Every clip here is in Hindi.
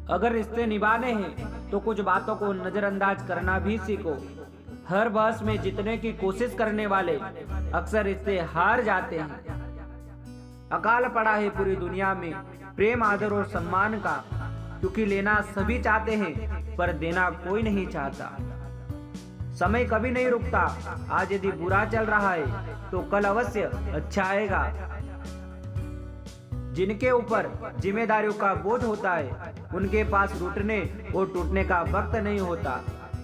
अगर रिश्ते निभाने हैं तो कुछ बातों को नजरअंदाज करना भी सीखो। हर बहस में जीतने की कोशिश करने वाले अक्सर रिश्ते हार जाते हैं। अकाल पड़ा है पूरी दुनिया में प्रेम, आदर और सम्मान का, क्योंकि लेना सभी चाहते हैं पर देना कोई नहीं चाहता। समय कभी नहीं रुकता। आज यदि बुरा चल रहा है तो कल अवश्य अच्छा आएगा। जिनके ऊपर जिम्मेदारियों का बोझ होता है उनके पास रूठने और टूटने का वक्त नहीं होता।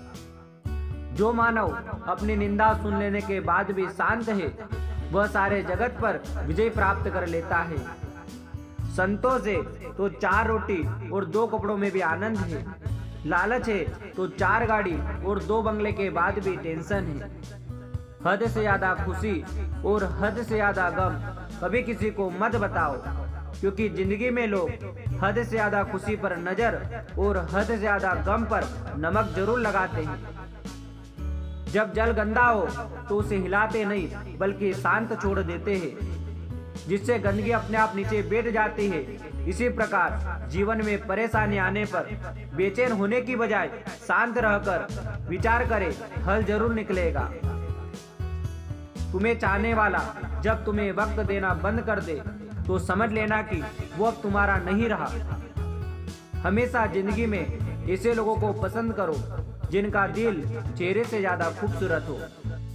जो मानव अपनी निंदा सुन लेने के बाद भी शांत है वह सारे जगत पर विजय प्राप्त कर लेता है। संतोष है तो 4 रोटी और 2 कपड़ों में भी आनंद है। लालच है तो 4 गाड़ी और 2 बंगले के बाद भी टेंशन है। हद से ज्यादा खुशी और हद से ज्यादा गम कभी किसी को मत बताओ, क्योंकि जिंदगी में लोग हद से ज्यादा खुशी पर नजर और हद से ज्यादा गम पर नमक जरूर लगाते हैं। जब जल गंदा हो तो उसे हिलाते नहीं बल्कि शांत छोड़ देते हैं, जिससे गंदगी अपने आप नीचे बैठ जाती है। इसी प्रकार जीवन में परेशानी आने पर बेचैन होने की बजाय शांत रहकर विचार करें, हल जरूर निकलेगा। तुम्हें चाहने वाला जब तुम्हें वक्त देना बंद कर दे तो समझ लेना कि वो अब तुम्हारा नहीं रहा। हमेशा जिंदगी में ऐसे लोगों को पसंद करो जिनका दिल चेहरे से ज्यादा खूबसूरत हो।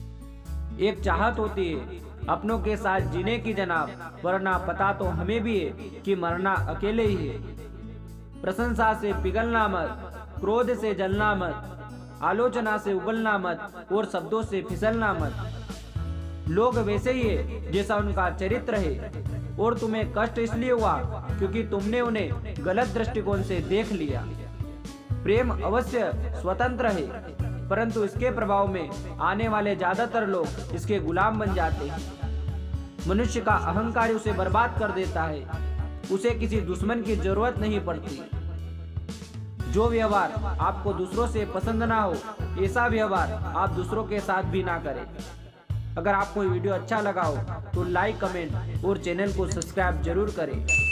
एक चाहत होती है अपनों के साथ जीने की जनाब, वरना पता तो हमें भी है कि मरना अकेले ही है। प्रशंसा से पिघलना मत, क्रोध से जलना मत, आलोचना से उबलना मत और शब्दों से फिसलना मत। लोग वैसे ही है जैसा उनका चरित्र है, और तुम्हें कष्ट इसलिए हुआ क्योंकि तुमने उन्हें गलत दृष्टिकोण से देख लिया। प्रेम अवश्य स्वतंत्र है, परंतु इसके प्रभाव में आने वाले ज्यादातर लोग इसके गुलाम बन जाते हैं। मनुष्य का अहंकार उसे बर्बाद कर देता है। उसे किसी दुश्मन की जरूरत नहीं पड़ती। जो व्यवहार आपको दूसरों से पसंद ना हो, ऐसा व्यवहार आप दूसरों के साथ भी ना करें। अगर आपको वीडियो अच्छा लगा हो तो लाइक, कमेंट और चैनल को सब्सक्राइब जरूर करें।